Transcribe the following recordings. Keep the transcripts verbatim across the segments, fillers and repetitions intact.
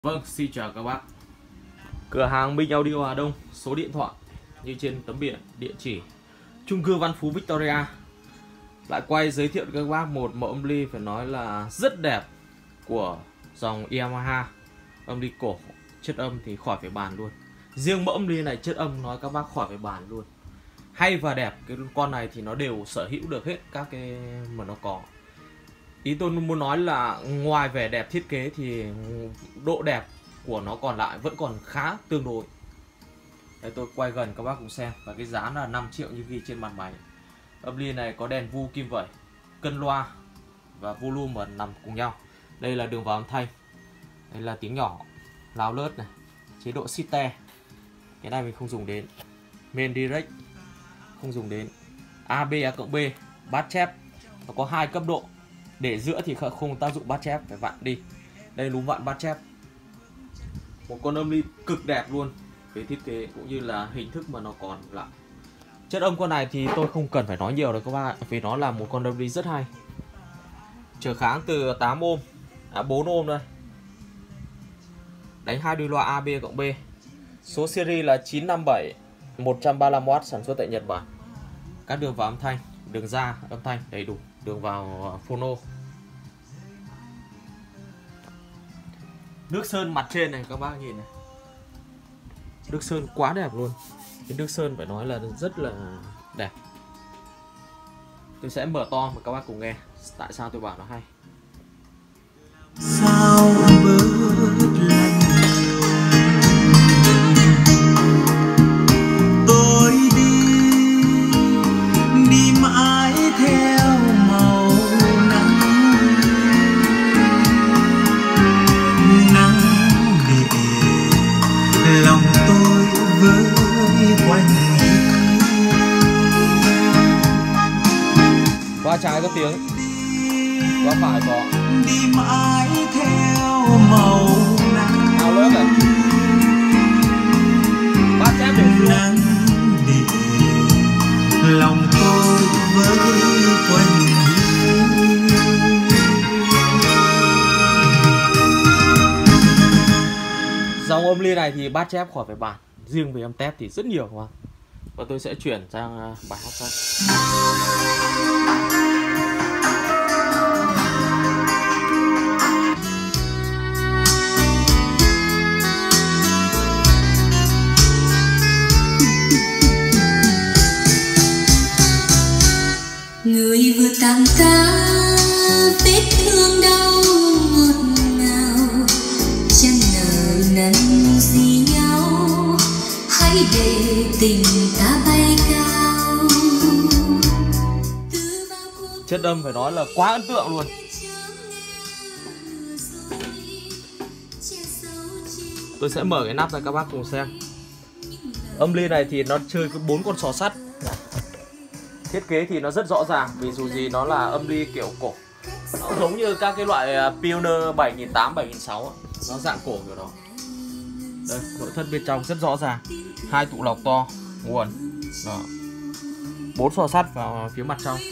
Vâng, xin chào các bác. Cửa hàng Minh Audio Hà Đông, số điện thoại như trên tấm biển, địa chỉ chung cư Văn Phú Victoria. Lại quay giới thiệu với các bác một mẫu âm ly phải nói là rất đẹp của dòng Yamaha. Âm ly cổ, chất âm thì khỏi phải bàn luôn. Riêng mẫu âm ly này chất âm nói các bác khỏi phải bàn luôn. Hay và đẹp, cái con này thì nó đều sở hữu được hết các cái mà nó có. Ý tôi muốn nói là ngoài vẻ đẹp thiết kế thì độ đẹp của nó còn lại vẫn còn khá tương đối. Đây, tôi quay gần các bác cùng xem. Và cái giá là năm triệu như ghi trên mặt máy. Âm ly này có đèn vu kim vẩy, cân loa và volume nằm cùng nhau. Đây là đường vào âm thanh. Đây là tiếng nhỏ, loud lướt này, chế độ sitte. Cái này mình không dùng đến. Main direct không dùng đến. a bê a cộng B, bass chép. Nó có hai cấp độ. Để giữa thì không tác dụng bass chép, phải vặn đi. Đây núm vặn bass chép. Một con âm ly cực đẹp luôn về thiết kế cũng như là hình thức mà nó còn lại. Chất âm con này thì tôi không cần phải nói nhiều đâu các bạn, vì nó là một con âm ly rất hay. Trở kháng từ tám ôm, à bốn ôm đây. Đánh hai đuôi loa a bê cộng B. Số series là chín năm bảy, một trăm ba mươi lăm oát, sản xuất tại Nhật Bản. Các đường vào âm thanh, đường ra âm thanh đầy đủ, đường vào phono. Nước sơn mặt trên này các bác nhìn này. Nước sơn quá đẹp luôn. Cái nước sơn phải nói là rất là đẹp. Tôi sẽ mở to mà các bác cùng nghe tại sao tôi bảo nó hay. Sao bớt lạnh tôi đi, đi mãi theo màu nắng, nắng để lòng tôi với quanh. Qua trái có tiếng, qua phải có. Đi mãi theo màu nắng, Ao lớp này. Bát chép để xuống. nắng để lòng tôi với quanh. Dòng âm ly này thì bát chép khỏi phải bàn. Riêng về âm tép thì rất nhiều mà. Và tôi sẽ chuyển sang bài hát khác. Người vừa tàn ta vết thương đau ngọt ngào, chẳng nợ nần gì nhau, hãy để tình ta bay cao. Chất âm phải nói là quá ấn tượng luôn. Tôi sẽ mở cái nắp ra các bác cùng xem. Âm ly này thì nó chơi với bốn con sò sắt. Thiết kế thì nó rất rõ ràng, vì dù gì nó là âm ly kiểu cổ. Nó giống như các cái loại Pioneer bảy nghìn tám trăm, bảy nghìn sáu trăm, nó dạng cổ kiểu đó. Đây, nội thất bên trong rất rõ ràng. Hai tụ lọc to, nguồn. Đó. Bốn sò sắt vào phía mặt trong.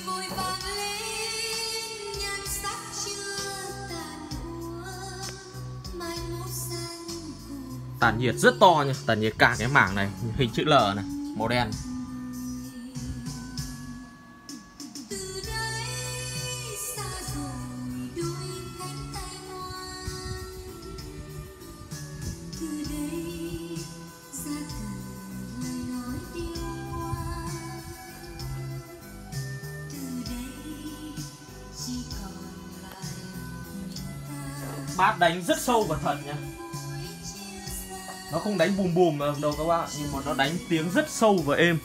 Tản nhiệt rất to nha, tản nhiệt cả cái mảng này, hình chữ L này, màu đen. Bát đánh rất sâu và thật nha. Nó không đánh bùm bùm đâu các bạn, nhưng mà nó đánh tiếng rất sâu và êm.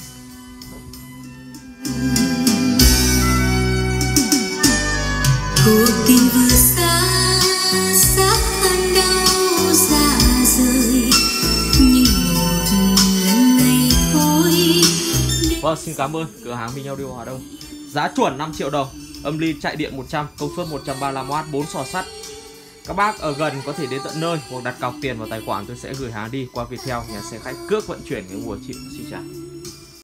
Cuộc tình vừa xa, xác thân đau dạ rời, nhưng một lần này thôi. Vâng, xin cảm ơn cửa hàng Minh Audio Hà Đông. Giá chuẩn năm triệu đồng. Âm ly chạy điện một trăm, công suất một trăm ba mươi lăm oát, bốn sò sắt. Các bác ở gần có thể đến tận nơi hoặc đặt cọc tiền vào tài khoản, tôi sẽ gửi hàng đi qua Viettel, nhà xe khách cước vận chuyển cái mùa chịu. Xin chào.